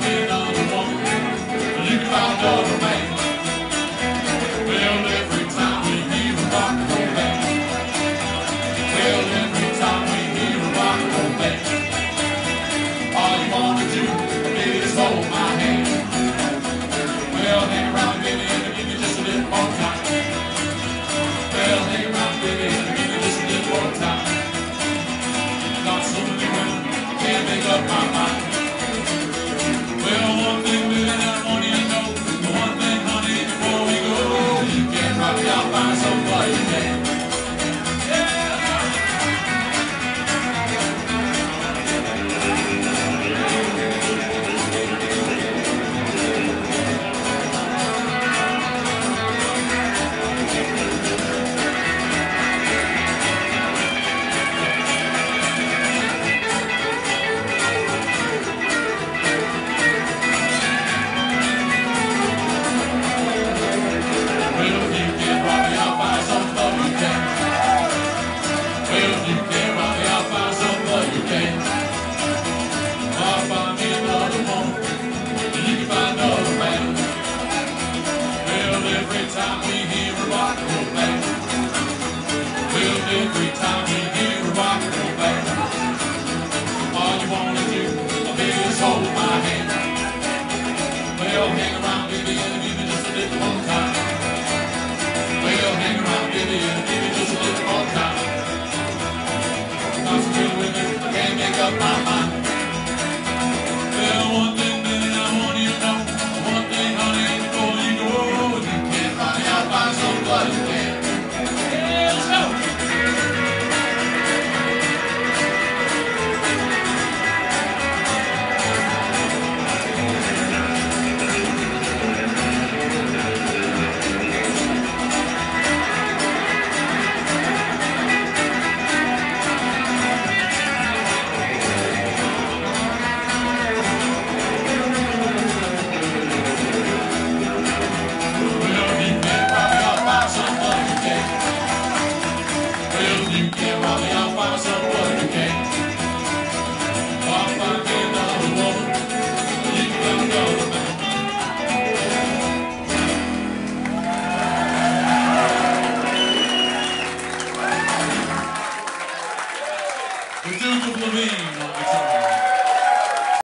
me another woman, you can find another man. Well, every time we hear a rock and roll band, well, every time we hear a rock and roll band, all you wanna do is hold my